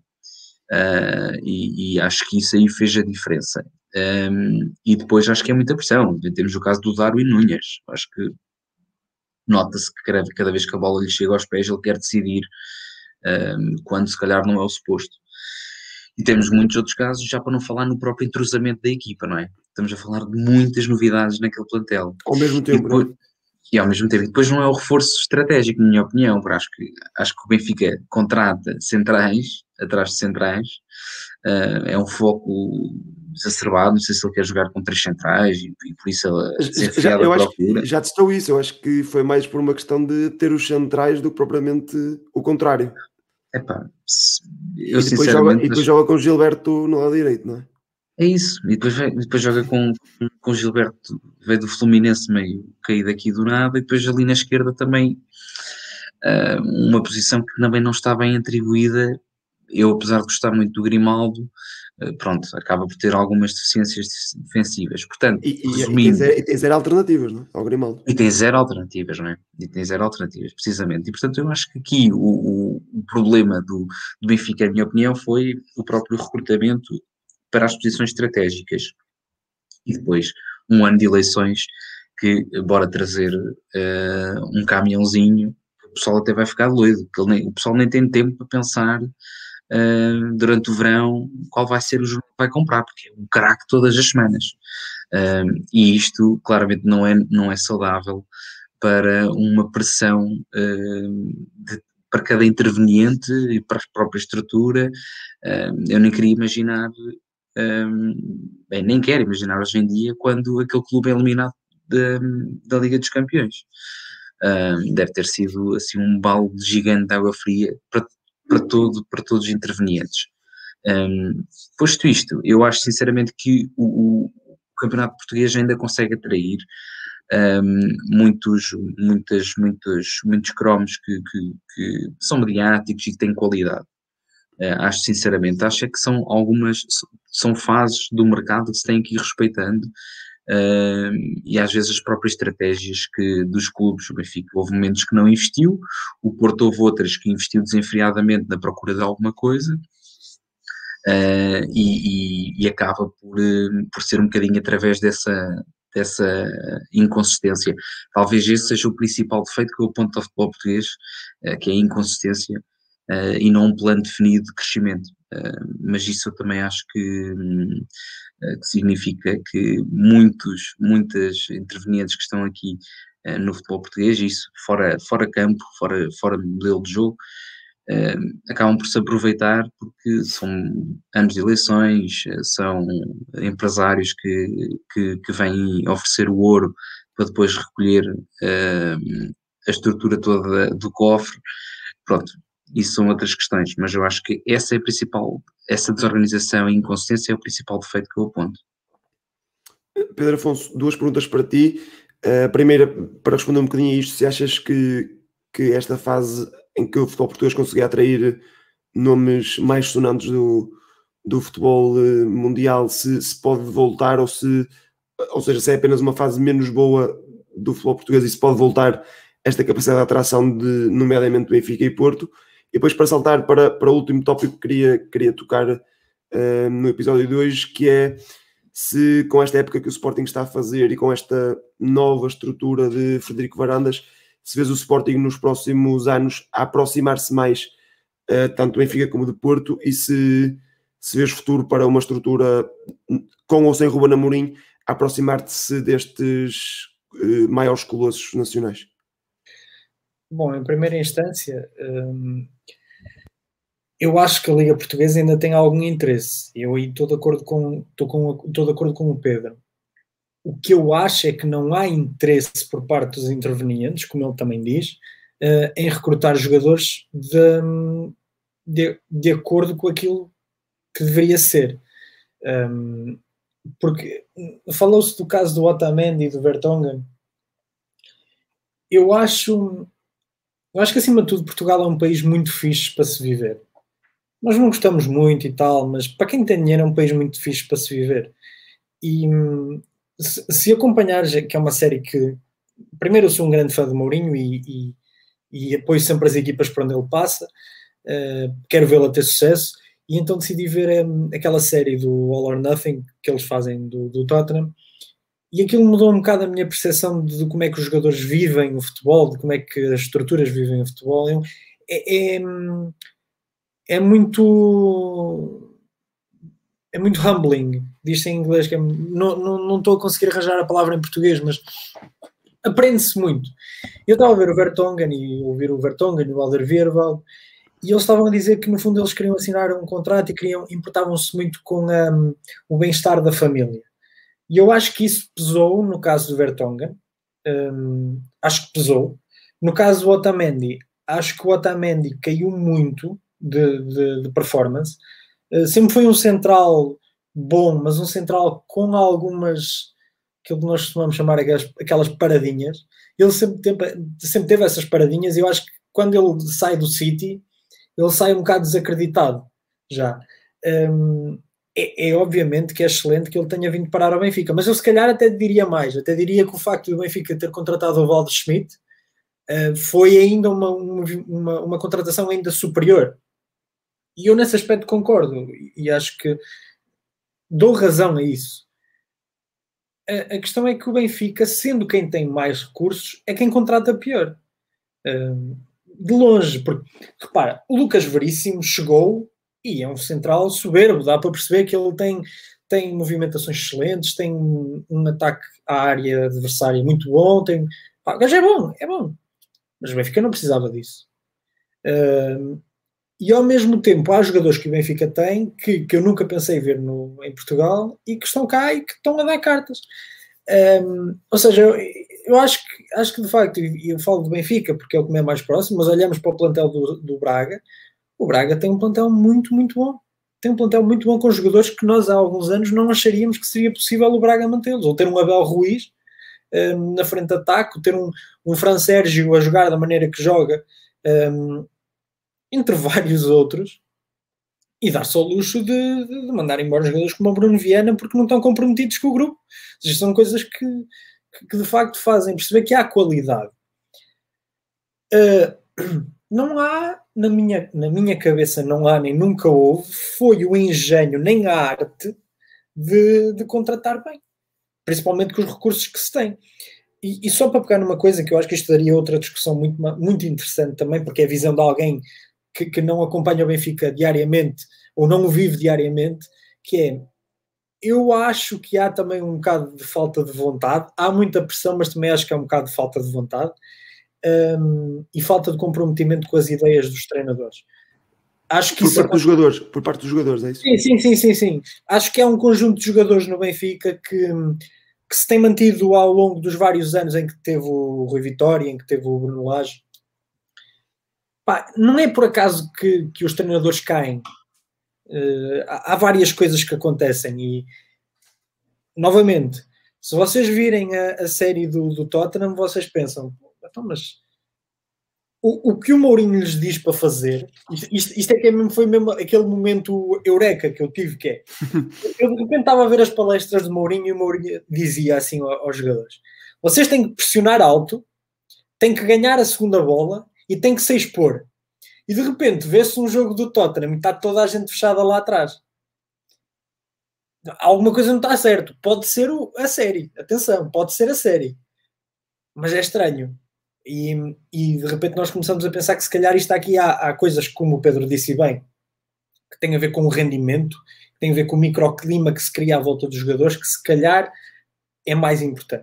E acho que isso aí fez a diferença. E depois acho que é muita pressão. Temos o caso do Darwin Núñez. Acho que nota-se que cada vez que a bola lhe chega aos pés ele quer decidir, quando se calhar não é o suposto. E temos muitos outros casos, já para não falar no próprio entrosamento da equipa, não é? Estamos a falar de muitas novidades naquele plantel. Ao mesmo tempo, não é? E ao mesmo tempo, depois não é o reforço estratégico, na minha opinião, porque acho que o Benfica contrata centrais, atrás de centrais, é um foco exacerbado, não sei se ele quer jogar com 3 centrais e por isso ela desenfiada à procura. Já testou isso, eu acho que foi mais por uma questão de ter os centrais do que propriamente o contrário. Epá, eu sinceramente... E depois joga com o Gilberto no lado direito, não é? É isso, e depois joga com o Gilberto, veio do Fluminense meio caído aqui do nada, e depois ali na esquerda também uma posição que também não está bem atribuída. Eu, apesar de gostar muito do Grimaldo, pronto, acaba por ter algumas deficiências defensivas. Portanto, resumindo... E tem zero alternativas, não é? Ao Grimaldo. E tem zero alternativas, não é? E tem zero alternativas, precisamente. E, portanto, eu acho que aqui o problema do Benfica, na minha opinião, foi o próprio recrutamento para as posições estratégicas. E depois, um ano de eleições que, bora trazer um caminhãozinho, o pessoal até vai ficar doido, porque o pessoal nem tem tempo para pensar durante o verão qual vai ser o jogo que vai comprar, porque é um craque todas as semanas. E isto, claramente, não é saudável para uma pressão para cada interveniente e para a própria estrutura. Eu nem queria imaginar... nem quero imaginar hoje em dia quando aquele clube é eliminado da Liga dos Campeões. Deve ter sido assim um balde gigante de água fria para todos os intervenientes. Posto isto, eu acho sinceramente que o Campeonato Português ainda consegue atrair muitos cromos que são mediáticos e que têm qualidade. Acho sinceramente, acho que são fases do mercado que se tem que ir respeitando, e às vezes as próprias estratégias dos clubes. O Benfica houve momentos que não investiu, o Porto houve outras que investiu desenfreadamente na procura de alguma coisa, e acaba por ser um bocadinho através dessa inconsistência. Talvez esse seja o principal defeito que eu aponto ao futebol português, que é a inconsistência, e não um plano definido de crescimento. Mas isso eu também acho que significa que muitas intervenientes que estão aqui no futebol português, isso fora campo, fora modelo de jogo, acabam por se aproveitar, porque são anos de eleições, são empresários que vêm oferecer o ouro para depois recolher a estrutura toda do cofre. Pronto, isso são outras questões, mas eu acho que essa é a principal, essa desorganização e inconsistência é o principal defeito que eu aponto. Pedro Afonso, duas perguntas para ti. A primeira, para responder um bocadinho a isto, se achas que esta fase em que o futebol português conseguia atrair nomes mais sonantes do futebol mundial, se pode voltar, ou seja, se é apenas uma fase menos boa do futebol português e se pode voltar esta capacidade de atração nomeadamente Benfica e Porto. E depois, para saltar para o último tópico que queria tocar no episódio de hoje, que é se com esta época que o Sporting está a fazer e com esta nova estrutura de Frederico Varandas, se vês o Sporting nos próximos anos a aproximar-se mais tanto de Benfica como de Porto, e se vês futuro para uma estrutura com ou sem Ruben Amorim a aproximar-se destes maiores colossos nacionais. Bom, em primeira instância, eu acho que a Liga Portuguesa ainda tem algum interesse. Eu aí estou de acordo com o Pedro. O que eu acho é que não há interesse por parte dos intervenientes, como ele também diz, em recrutar jogadores de acordo com aquilo que deveria ser. Porque falou-se do caso do Otamendi e do Vertonghen. Eu acho que, acima de tudo, Portugal é um país muito fixe para se viver. Nós não gostamos muito e tal, mas para quem tem dinheiro é um país muito fixe para se viver. E se acompanhares, que é uma série que... Primeiro, eu sou um grande fã de Mourinho e apoio sempre as equipas por onde ele passa. Quero vê-la ter sucesso. E então decidi ver aquela série do All or Nothing que eles fazem do Tottenham. E aquilo mudou um bocado a minha percepção de como é que os jogadores vivem o futebol, de como é que as estruturas vivem o futebol. É muito humbling, diz-se em inglês, que não estou a conseguir arranjar a palavra em português, mas aprende-se muito. Eu estava a ver o Vertonghen e ouvir o Vertonghen e o Alderweireld, e eles estavam a dizer que no fundo eles queriam assinar um contrato e importavam-se muito com o bem-estar da família. E eu acho que isso pesou no caso do Vertonghen, acho que pesou. No caso do Otamendi, acho que o Otamendi caiu muito de performance. Sempre foi um central bom, mas um central com algumas, aquilo que nós costumamos chamar aquelas paradinhas. Ele sempre teve essas paradinhas, e eu acho que quando ele sai do City, ele sai um bocado desacreditado já. É obviamente que é excelente que ele tenha vindo parar ao Benfica, mas eu se calhar até diria mais, até diria que o facto do Benfica ter contratado o Walter Schmidt foi ainda uma contratação ainda superior. E eu nesse aspecto concordo, e acho que dou razão a isso. A questão é que o Benfica, sendo quem tem mais recursos, é quem contrata pior. De longe, porque, repara, o Lucas Veríssimo chegou e é um central soberbo, dá para perceber que ele tem movimentações excelentes, tem um ataque à área adversária muito bom, o gajo é bom, mas o Benfica não precisava disso. E ao mesmo tempo há jogadores que o Benfica tem que eu nunca pensei ver em Portugal e que estão cá e que estão a dar cartas. Ou seja, eu acho que de facto, e eu falo do Benfica porque é o que me é mais próximo, mas olhamos para o plantel do Braga, o Braga tem um plantel muito, muito bom. Tem um plantel muito bom com jogadores que nós há alguns anos não acharíamos que seria possível o Braga mantê-los. Ou ter um Abel Ruiz na frente de ataque, ou ter um Fran Sérgio a jogar da maneira que joga, entre vários outros, e dar-se ao luxo de mandar embora jogadores como o Bruno Viana porque não estão comprometidos com o grupo. Ou seja, são coisas que de facto fazem perceber que há qualidade. Não há, na minha cabeça, não há nem nunca houve, foi o engenho nem a arte de contratar bem. Principalmente com os recursos que se tem. E só para pegar numa coisa que eu acho que isto daria outra discussão muito, muito interessante também, porque é a visão de alguém que não acompanha o Benfica diariamente ou não o vive diariamente, que é, eu acho que há também um bocado de falta de vontade, há muita pressão, mas também acho que há um bocado de falta de vontade e falta de comprometimento com as ideias dos treinadores. Acho que por parte dos jogadores, é isso? Sim. Acho que há um conjunto de jogadores no Benfica que se tem mantido ao longo dos vários anos em que teve o Rui Vitória, em que teve o Bruno Lage. Não é por acaso que os treinadores caem. Há várias coisas que acontecem e, novamente, se vocês virem a série do Tottenham, vocês pensam, então, mas o que o Mourinho lhes diz para fazer, isto é que foi mesmo aquele momento eureka que eu tive, que é, eu de repente estava a ver as palestras de Mourinho e o Mourinho dizia assim aos jogadores, vocês têm que pressionar alto, têm que ganhar a segunda bola e têm que se expor. E de repente vê-se um jogo do Tottenham e está toda a gente fechada lá atrás. Alguma coisa não está certo. Pode ser a série. Atenção, pode ser a série. Mas é estranho. E de repente nós começamos a pensar que se calhar isto aqui há coisas, como o Pedro disse bem, que têm a ver com o rendimento, que têm a ver com o microclima que se cria à volta dos jogadores, que se calhar é mais importante.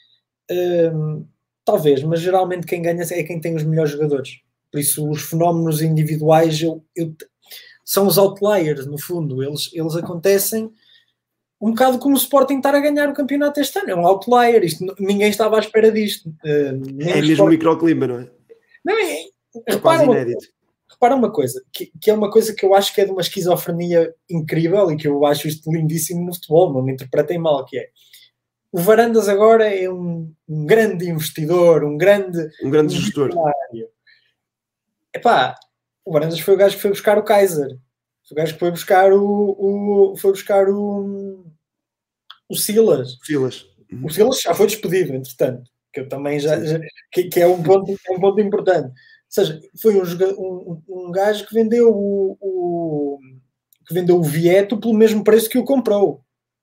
Talvez, mas geralmente quem ganha é quem tem os melhores jogadores. Por isso, os fenómenos individuais são os outliers, no fundo. Eles acontecem um bocado como o Sporting estar a ganhar o campeonato este ano. É um outlier. Ninguém estava à espera disto. É mesmo o microclima, não é? Não, repara uma coisa, que é uma coisa que eu acho que é de uma esquizofrenia incrível e que eu acho isto lindíssimo no futebol, não me interpretem mal, que é o Varandas agora é um grande investidor, um grande gestor. O Varandas foi o gajo que foi buscar o Kaiser. Foi o gajo que foi buscar o Silas. O Silas já foi despedido, entretanto. Que eu também que é um ponto importante. Ou seja, foi um gajo que vendeu o Vieto pelo mesmo preço que o comprou.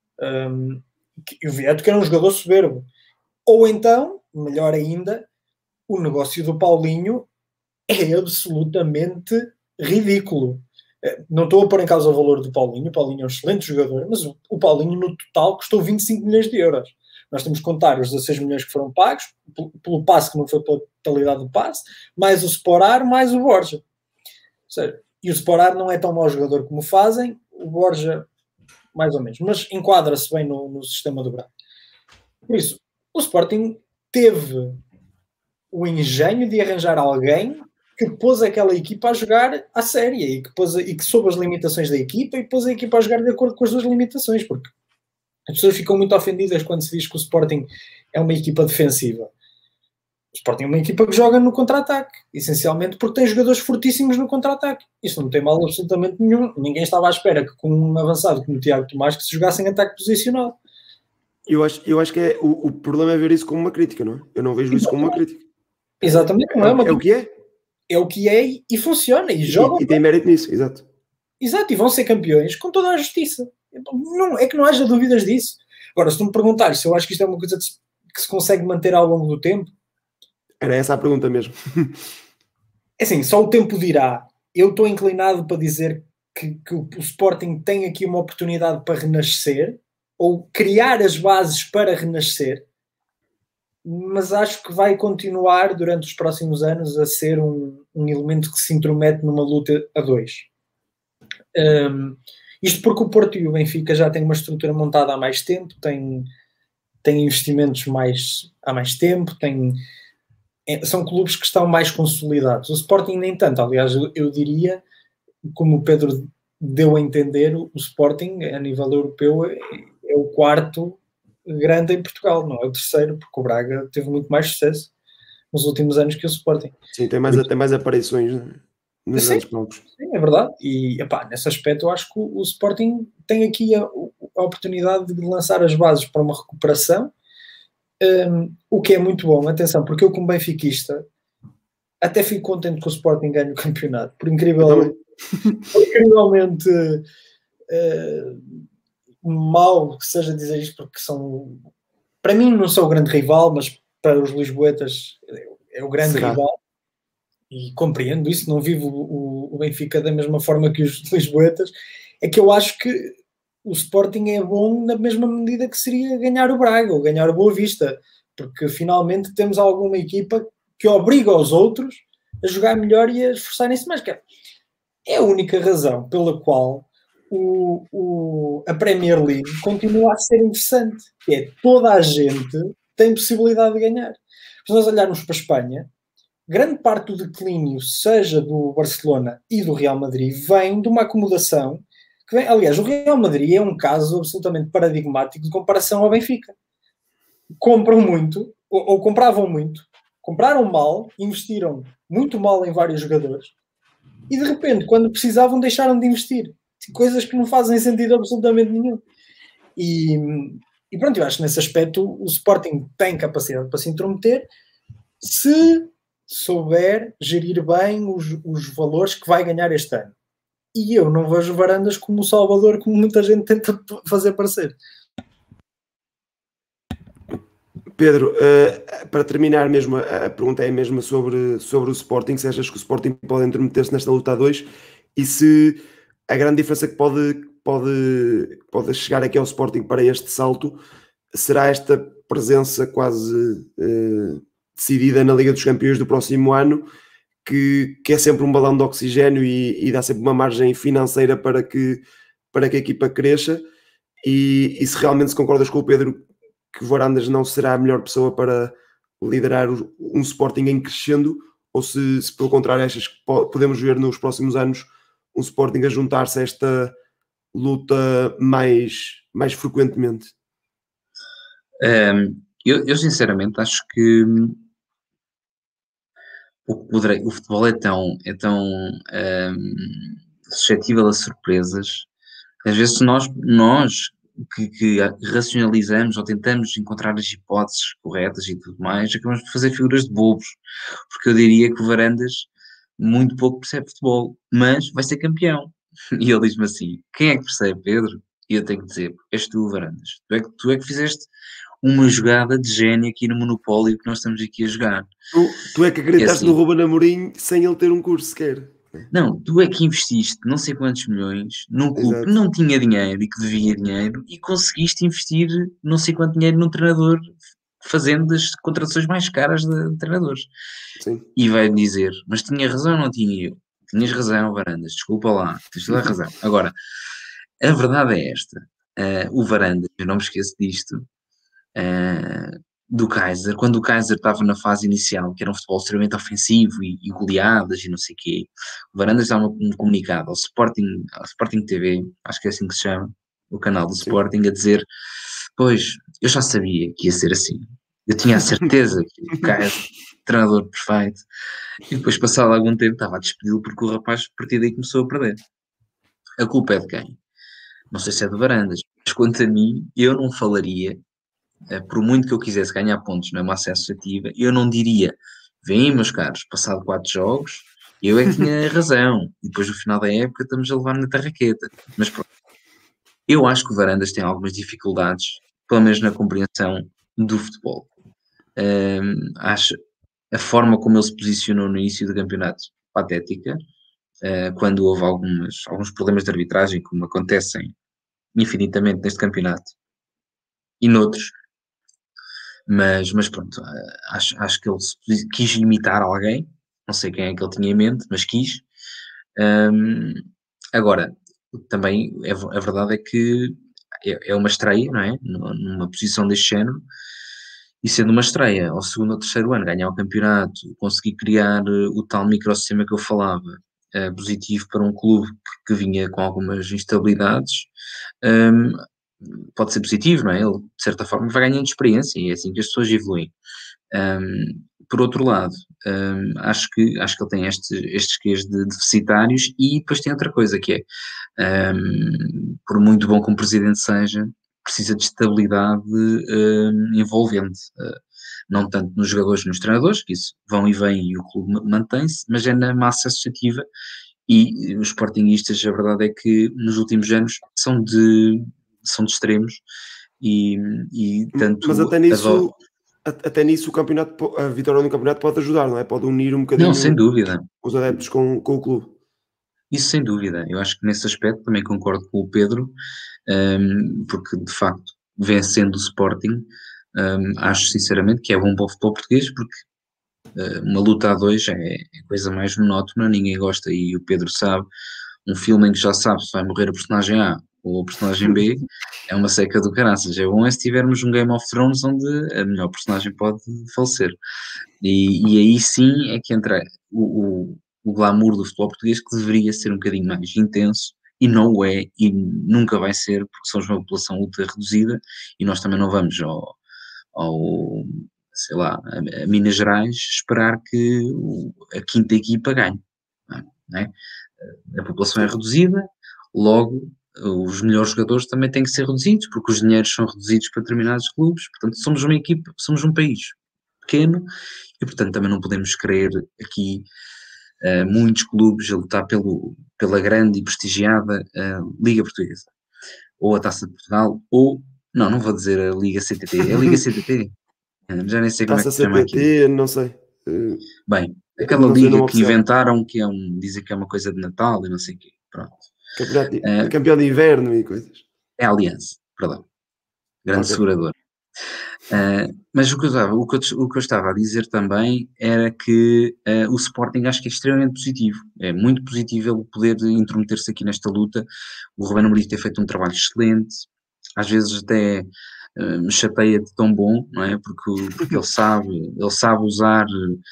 E o Vieto que era um jogador soberbo. Ou então, melhor ainda, o negócio do Paulinho é absolutamente ridículo. Não estou a pôr em causa o valor do Paulinho. O Paulinho é um excelente jogador, mas o Paulinho no total custou 25 milhões de euros. Nós temos que contar os 16 milhões que foram pagos, pelo passe que não foi pela totalidade do passe, mais o Sporar, mais o Borja. Ou seja, e o Sporar não é tão mau jogador como fazem, o Borja mais ou menos, mas enquadra-se bem no sistema do Braga. Por isso, o Sporting teve o engenho de arranjar alguém que pôs aquela equipa a jogar à séria e que soube as limitações da equipa e pôs a equipa a jogar de acordo com as suas limitações, porque as pessoas ficam muito ofendidas quando se diz que o Sporting é uma equipa defensiva. O Sporting é uma equipa que joga no contra-ataque, essencialmente porque tem jogadores fortíssimos no contra-ataque. Isto não tem mal absolutamente nenhum. Ninguém estava à espera que com um avançado como o Tiago Tomás que se jogasse em ataque posicional. Eu acho que o problema é ver isso como uma crítica, não é? Eu não vejo isso como uma crítica. Exatamente, não é uma crítica. É o que é? É o que é e funciona. E jogam. E tem mérito nisso, exato. Exato, e vão ser campeões com toda a justiça. Não, é que não haja dúvidas disso. Agora, se tu me perguntares se eu acho que isto é uma coisa que se consegue manter ao longo do tempo... Era essa a pergunta mesmo. É assim, só o tempo dirá. Eu estou inclinado para dizer que o Sporting tem aqui uma oportunidade para renascer, ou criar as bases para renascer, mas acho que vai continuar durante os próximos anos a ser um elemento que se intromete numa luta a dois. Isto porque o Porto e o Benfica já têm uma estrutura montada há mais tempo, têm têm investimentos há mais tempo, são clubes que estão mais consolidados. O Sporting nem tanto, aliás, eu diria, como o Pedro deu a entender, o Sporting, a nível europeu, é o quarto grande em Portugal, não é o terceiro, porque o Braga teve muito mais sucesso nos últimos anos que o Sporting. Sim, tem mais aparições nos grandes palcos. Sim, é verdade. E, nesse aspecto, eu acho que o Sporting tem aqui a oportunidade de lançar as bases para uma recuperação, o que é muito bom. Atenção, porque eu, como benfiquista, até fico contente que o Sporting ganhe o campeonato. Por incrivelmente mau que seja dizer isto, porque para mim não sou o grande rival, mas para os lisboetas é o grande rival. E compreendo isso, não vivo o Benfica da mesma forma que os lisboetas. É que eu acho que o Sporting é bom na mesma medida que seria ganhar o Braga ou ganhar o Boa Vista, porque finalmente temos alguma equipa que obriga os outros a jogar melhor e a esforçarem-se mais. É a única razão pela qual a Premier League continua a ser interessante, que é toda a gente tem possibilidade de ganhar. Se nós olharmos para a Espanha, grande parte do declínio, seja do Barcelona e do Real Madrid, vem de uma acomodação que vem, aliás, o Real Madrid é um caso absolutamente paradigmático de comparação ao Benfica. Compram muito, ou compravam muito, compraram mal, investiram muito mal em vários jogadores e de repente, quando precisavam, deixaram de investir. Coisas que não fazem sentido absolutamente nenhum. E pronto, eu acho que nesse aspecto o Sporting tem capacidade para se intrometer se souber gerir bem os valores que vai ganhar este ano. E eu não vejo Varandas como o Salvador, como muita gente tenta fazer parecer. Pedro, para terminar mesmo, a pergunta é mesmo sobre o Sporting, se achas que o Sporting pode intrometer-se nesta luta a 2 e se a grande diferença que pode chegar aqui ao Sporting para este salto será esta presença quase decidida na Liga dos Campeões do próximo ano, que é sempre um balão de oxigênio e dá sempre uma margem financeira para que a equipa cresça, e se realmente se concordas com o Pedro que Varandas não será a melhor pessoa para liderar um Sporting em crescendo, ou se pelo contrário achas que podemos ver nos próximos anos um Sporting a juntar-se a esta luta mais frequentemente? Eu sinceramente acho que o futebol é tão suscetível a surpresas. Às vezes nós que racionalizamos ou tentamos encontrar as hipóteses corretas e tudo mais, acabamos por fazer figuras de bobos, porque eu diria que o Varandas muito pouco percebe futebol, mas vai ser campeão. E ele diz-me assim: quem é que percebe, Pedro? E eu tenho que dizer: és tu, Varandas. Tu é que fizeste uma jogada de gênio aqui no monopólio que nós estamos aqui a jogar. Tu é que acreditaste no Ruben Amorim sem ele ter um curso sequer. Não, tu é que investiste não sei quantos milhões num clube que não tinha dinheiro e que devia dinheiro, e conseguiste investir não sei quanto dinheiro num treinador, fazendo as contratações mais caras de treinadores. Sim. E vai-me dizer: mas tinha razão ou não tinha eu? Tinhas razão, Varandas, desculpa lá, tens toda a razão. Agora, a verdade é esta: o Varandas, eu não me esqueço disto, do Kaiser, quando o Kaiser estava na fase inicial, que era um futebol extremamente ofensivo e goleadas e não sei o quê, o Varandas dava um comunicado ao Sporting TV, acho que é assim que se chama, o canal do Sporting, a dizer: pois, eu já sabia que ia ser assim, eu tinha a certeza que o Kaiser, treinador perfeito, e depois, passado algum tempo, estava a despedi-lo porque o rapaz, a partir daí, começou a perder. A culpa é de quem? Não sei se é de Varandas, mas quanto a mim, eu não falaria, por muito que eu quisesse ganhar pontos na massa associativa, eu não diria: vem, meus caros, passado 4 jogos, eu é que tinha razão, e depois no final da época estamos a levar na tarraqueta. Mas pronto, eu acho que o Varandas tem algumas dificuldades, pelo menos na compreensão do futebol. Acho a forma como ele se posicionou no início do campeonato patética, quando houve alguns problemas de arbitragem, como acontecem infinitamente neste campeonato e noutros. Mas pronto, acho que ele quis imitar alguém, não sei quem é que ele tinha em mente, mas quis. Agora, também a verdade é que é uma estreia, não é? Numa posição deste género, e sendo uma estreia ao segundo ou terceiro ano, ganhar o campeonato, conseguir criar o tal microsistema que eu falava, positivo para um clube que vinha com algumas instabilidades, pode ser positivo, não é? Ele, de certa forma, vai ganhando experiência e é assim que as pessoas evoluem. Por outro lado, acho que ele tem estes quês de deficitários, e depois tem outra coisa que é, por muito bom como presidente seja, precisa de estabilidade envolvente, não tanto nos jogadores, nos treinadores, que isso vão e vêm e o clube mantém-se, mas é na massa associativa, e os sportinguistas, a verdade é que nos últimos anos são de extremos, e tanto... Mas até nisso a vitória no campeonato pode ajudar, não é? Pode unir um bocadinho Não, sem dúvida. Os adeptos com o clube. Isso sem dúvida. Eu acho que nesse aspecto também concordo com o Pedro, porque de facto, vencendo o Sporting, acho sinceramente que é bom para o futebol português, porque uma luta a dois é a coisa mais monótona, ninguém gosta, e o Pedro sabe, um filme em que já sabe se vai morrer a personagem A ou a personagem B, é uma seca do caraças. É bom se tivermos um Game of Thrones onde a melhor personagem pode falecer. E aí sim é que entra o glamour do futebol português, que deveria ser um bocadinho mais intenso, e não o é, e nunca vai ser, porque somos uma população ultra reduzida, e nós também não vamos sei lá, a Minas Gerais esperar que a quinta equipa ganhe, não é? A população é reduzida, logo os melhores jogadores também têm que ser reduzidos, porque os dinheiros são reduzidos para determinados clubes, portanto somos uma equipa, somos um país pequeno, e portanto também não podemos querer aqui muitos clubes a lutar pela grande e prestigiada Liga Portuguesa, ou a Taça de Portugal, ou, não vou dizer a Liga CTT, é a Liga CTT? Já nem sei como é que se chama aqui. Não sei. Bem, aquela liga que inventaram, dizem que é uma coisa de Natal e não sei o quê, pronto. Campeão de inverno e coisas. É a Aliança, perdão. Grande segurador. Mas o que eu estava a dizer também era que o Sporting acho que é extremamente positivo. É muito positivo ele poder intrometer-se aqui nesta luta. O Ruben Amorim ter feito um trabalho excelente. Às vezes até me chateia de tão bom, não é? Porque ele sabe usar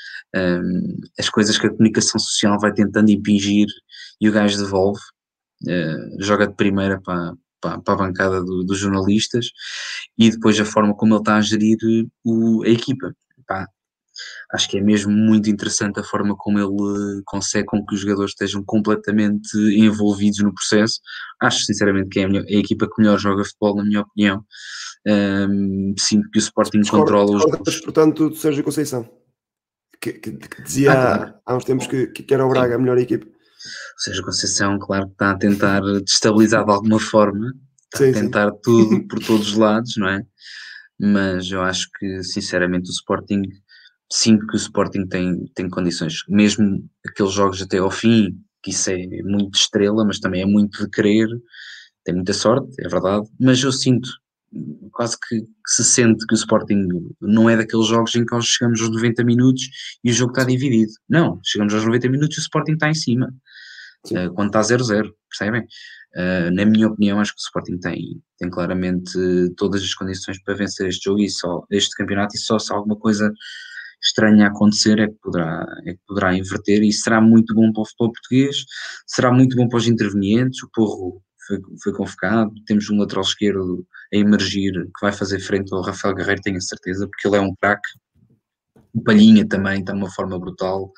as coisas que a comunicação social vai tentando impingir, e o gajo devolve, joga de primeira para a bancada dos jornalistas, e depois a forma como ele está a gerir a equipa. Acho que é mesmo muito interessante a forma como ele consegue com que os jogadores estejam completamente envolvidos no processo. Acho sinceramente que é a equipa que melhor joga futebol, na minha opinião. Sinto que o Sporting controla os... Portanto, do Sérgio Conceição, que dizia claro, há uns tempos que era o Braga a melhor equipa. O Sérgio Conceição, claro que está a tentar destabilizar de alguma forma, está a tentar tudo por todos os lados, não é? Mas eu acho que, sinceramente, o Sporting, sinto que o Sporting tem condições, mesmo aqueles jogos até ao fim, que isso é muito de estrela, mas também é muito de querer, tem muita sorte, é verdade, mas eu sinto, quase que se sente que o Sporting não é daqueles jogos em que nós chegamos aos 90 minutos e o jogo está dividido. Não, chegamos aos 90 minutos e o Sporting está em cima. Quando está 0-0, percebem? Na minha opinião, acho que o Sporting tem claramente todas as condições para vencer este jogo, este campeonato, e só se alguma coisa estranha acontecer é que poderá inverter, e será muito bom para o futebol português, será muito bom para os intervenientes. O Porro foi convocado, temos um lateral esquerdo a emergir que vai fazer frente ao Rafael Guerreiro, tenho a certeza, porque ele é um craque. O Palhinha também está de uma forma brutal.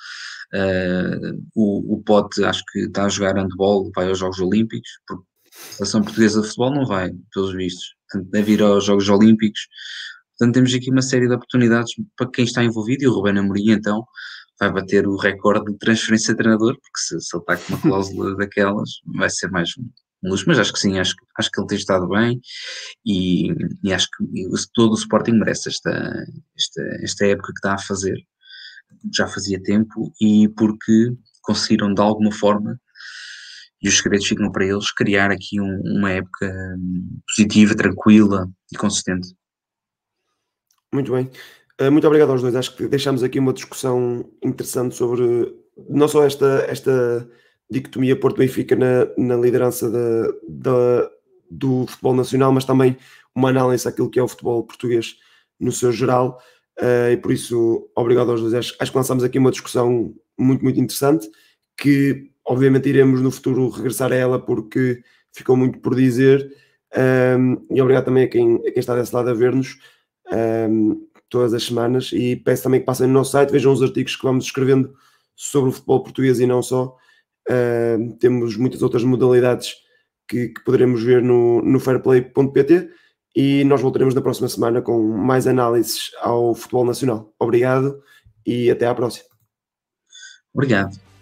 O Pote acho que está a jogar handball, vai aos Jogos Olímpicos, porque a seleção portuguesa de futebol não vai, pelos vistos, portanto deve ir aos Jogos Olímpicos. Portanto temos aqui uma série de oportunidades para quem está envolvido, e o Ruben Amorim então vai bater o recorde de transferência de treinador, porque se ele está com uma cláusula daquelas, vai ser mais um luxo. Mas acho que sim, acho que ele tem estado bem, e acho que todo o Sporting merece esta época que está a fazer. Já fazia tempo, e porque conseguiram de alguma forma, e os segredos ficam para eles, criar aqui uma época positiva, tranquila e consistente. Muito bem. Muito obrigado aos dois. Acho que deixámos aqui uma discussão interessante sobre não só esta dicotomia Porto-Benfica na liderança do futebol nacional, mas também uma análise daquilo que é o futebol português no seu geral, e por isso, obrigado aos dois. Acho que lançamos aqui uma discussão muito, muito interessante, que obviamente iremos no futuro regressar a ela, porque ficou muito por dizer, e obrigado também a quem está desse lado a ver-nos todas as semanas, e peço também que passem no nosso site, vejam os artigos que vamos escrevendo sobre o futebol português e não só. Temos muitas outras modalidades que poderemos ver no fairplay.pt, e nós voltaremos na próxima semana com mais análises ao futebol nacional. Obrigado e até à próxima. Obrigado.